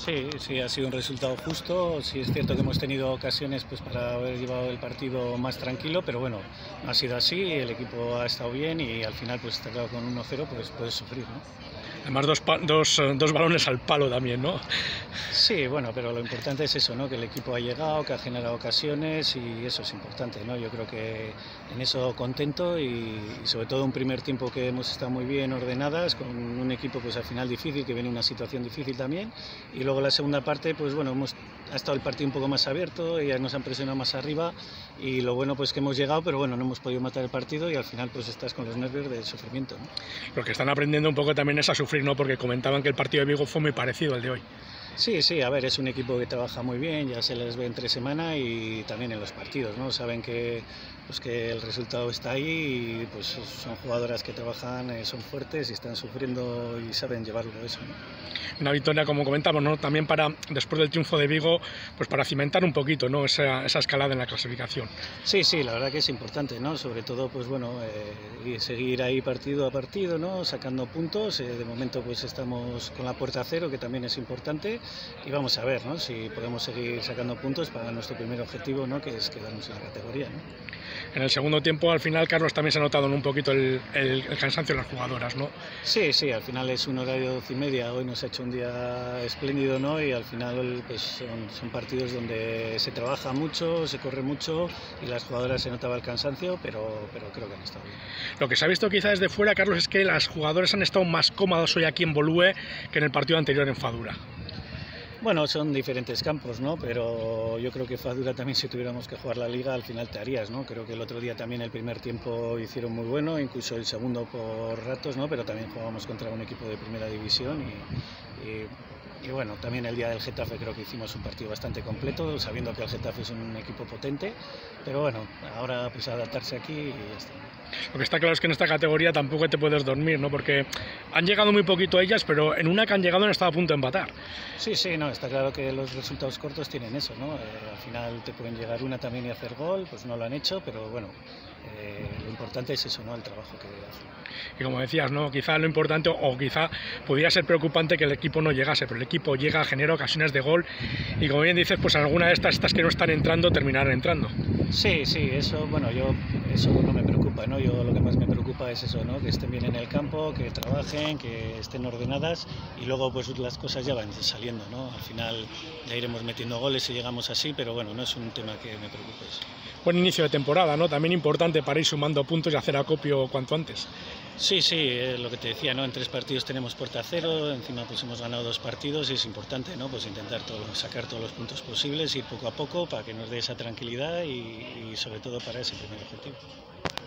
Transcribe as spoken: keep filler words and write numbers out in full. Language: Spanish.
Sí, sí, ha sido un resultado justo. Sí es cierto que hemos tenido ocasiones pues, para haber llevado el partido más tranquilo, pero bueno, no ha sido así, el equipo ha estado bien y al final, pues está claro, con uno cero pues puedes sufrir, ¿no? Además, dos, dos, dos balones al palo también, ¿no? Sí, bueno, pero lo importante es eso, ¿no? Que el equipo ha llegado, que ha generado ocasiones y eso es importante, ¿no? Yo creo que en eso contento y, y sobre todo un primer tiempo que hemos estado muy bien ordenadas, con un equipo pues al final difícil, que viene una situación difícil también, y luego la segunda parte, pues bueno, hemos ha estado el partido un poco más abierto, ellas nos han presionado más arriba y lo bueno pues que hemos llegado, pero bueno, no hemos podido matar el partido y al final pues estás con los nervios del sufrimiento, ¿no? Lo que están aprendiendo un poco también es a sufrir, ¿no? Porque comentaban que el partido de Vigo fue muy parecido al de hoy. Sí, sí, a ver, es un equipo que trabaja muy bien, ya se les ve entre semana y también en los partidos, ¿no? Saben que, pues que el resultado está ahí y pues son jugadoras que trabajan, eh, son fuertes y están sufriendo y saben llevarlo eso, ¿no? Una victoria, como comentamos, ¿no? También para, después del triunfo de Vigo, pues para cimentar un poquito, ¿no? Esa, esa escalada en la clasificación. Sí, sí, la verdad que es importante, ¿no? Sobre todo, pues bueno, eh, seguir ahí partido a partido, ¿no? Sacando puntos. Eh, de momento, pues estamos con la puerta a cero, que también es importante. Y vamos a ver, ¿no? Si podemos seguir sacando puntos para nuestro primer objetivo, ¿no? Que es quedarnos en la categoría, ¿no? En el segundo tiempo, al final, Carlos, también se ha notado, ¿no? Un poquito el, el, el cansancio de las jugadoras, ¿no? Sí, sí, al final es un horario de doce y media. Hoy nos ha hecho un día espléndido, ¿no? Y al final, pues son, son partidos donde se trabaja mucho, se corre mucho y las jugadoras se notaba el cansancio, pero, pero creo que han estado bien. Lo que se ha visto quizás desde fuera, Carlos, es que las jugadoras han estado más cómodas hoy aquí en Bolúe que en el partido anterior en Fadura. Bueno, son diferentes campos, ¿no? Pero yo creo que Fadura también, si tuviéramos que jugar la liga, al final te harías, ¿no? Creo que el otro día también el primer tiempo hicieron muy bueno, incluso el segundo por ratos, ¿no? Pero también jugábamos contra un equipo de primera división y, y Y bueno, también el día del Getafe creo que hicimos un partido bastante completo, sabiendo que el Getafe es un equipo potente, pero bueno, ahora pues adaptarse aquí y ya está. Lo que está claro es que en esta categoría tampoco te puedes dormir, ¿no? Porque han llegado muy poquito ellas, pero en una que han llegado han estado a punto de empatar. Sí, sí, no, está claro que los resultados cortos tienen eso, ¿no? Eh, al final te pueden llegar una también y hacer gol, pues no lo han hecho, pero bueno, eh, lo importante es eso, ¿no? El trabajo que hacen. Y como decías, ¿no? Quizá lo importante, o quizá pudiera ser preocupante que el equipo no llegase, pero el equipo llega, genera ocasiones de gol y como bien dices, pues alguna de estas, estas que no están entrando, terminarán entrando. Sí, sí, eso, bueno, yo, eso no me preocupa, ¿no? Yo lo que más me preocupa es eso, ¿no? Que estén bien en el campo, que trabajen, que estén ordenadas y luego pues las cosas ya van saliendo, ¿no? Al final ya iremos metiendo goles si llegamos así, pero bueno, no es un tema que me preocupe eso. Buen inicio de temporada, ¿no? También importante para ir sumando puntos y hacer acopio cuanto antes. Sí, sí, eh, lo que te decía, ¿no? En tres partidos tenemos puerta a cero, encima pues hemos ganado dos partidos y es importante, ¿no? Pues intentar todo, sacar todos los puntos posibles, ir poco a poco para que nos dé esa tranquilidad y, y sobre todo para ese primer objetivo.